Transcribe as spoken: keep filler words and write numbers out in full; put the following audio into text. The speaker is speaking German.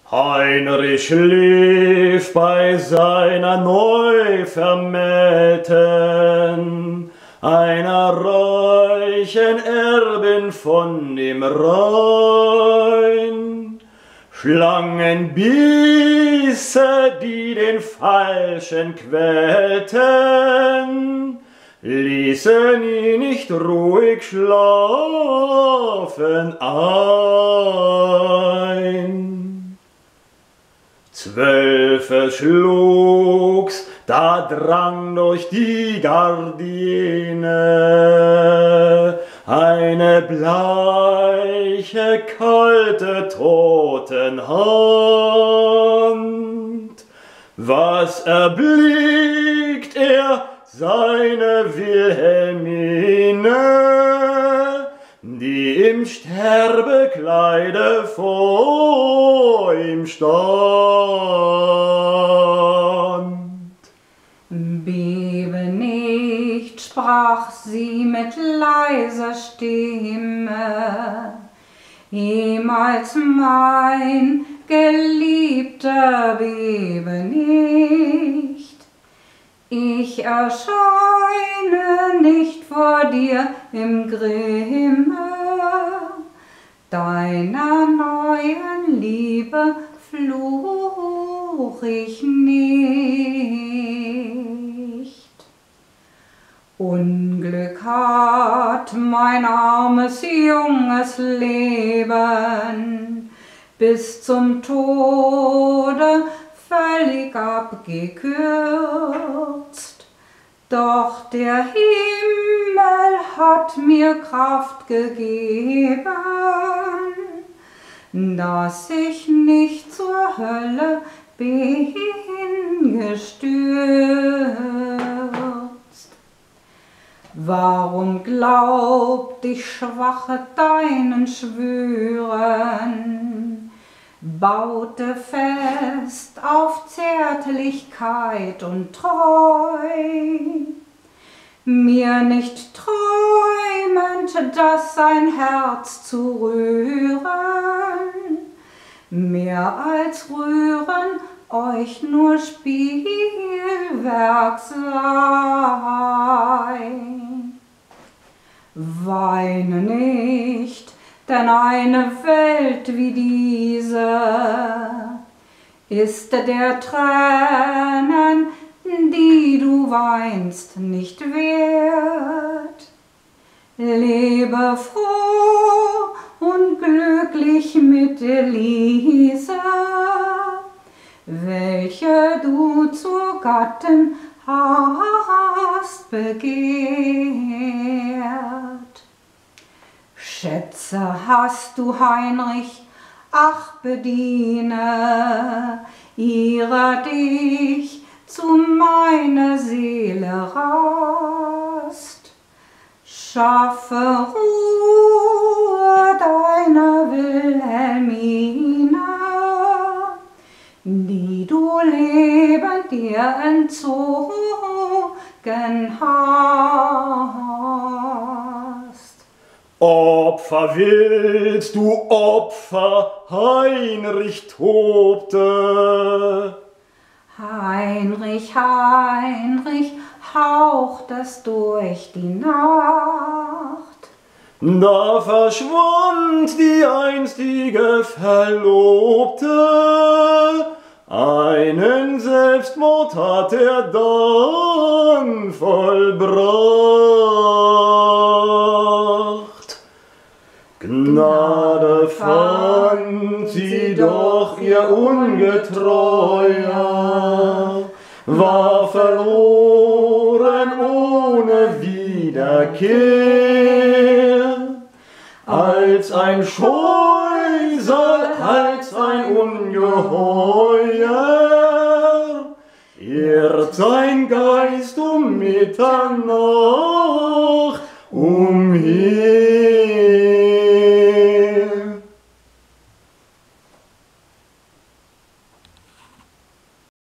Heinrich schlief bei seiner Neuvermählten, einer reichen Erbin von dem Rhein. Schlangenbisse, die den Falschen quälten, ließen ihn nicht ruhig schlafen ein. Zwölfe schlug's, da drang durch die Gardine eine bleiche, kalte Totenhand. Was erblickt er? Seine Wilhelmine, die im Sterbekleide vor ihm stand. Bebe nicht, sprach sie mit leiser Stimme, ehemals mein Geliebter, bebe nicht. Ich erscheine nicht vor dir im Grimme, deiner neuen Liebe fluch ich nicht. Unglück hat mein armes junges Leben bis zum Tode völlig abgekürzt, doch der Himmel hat mir Kraft gegeben, dass ich nicht zur Hölle bin gestürzt. Warum glaubt ich Schwache deinen Schwüren? Baute fest auf Zärtlichkeit und Treu, mir nicht träumend, dass sein Herz zu rühren, mehr als rühren euch nur Spielwerk sei. Weine nicht, denn eine Welt wie diese ist der Tränen, die du weinst, nicht wert. Lebe froh und glücklich mit Elise, welche du zur Gattin hast begehrt. Schätze hast du, Heinrich, ach bediene ihrer dich zu meiner Seele Rast. Schaffe Ruhe deiner Wilhelmine, die du lebend dir entzogen hast. Opfer willst du, Opfer, Heinrich tobte. Heinrich, Heinrich, haucht es durch die Nacht. Da verschwand die einstige Verlobte, einen Selbstmord hat er dann vollbracht. Gnade fand sie doch, ihr Ungetreuer, war verloren ohne Wiederkehr. Als ein Scheusal, als ein Ungeheuer, irrt sein Geist um Mitternacht umher.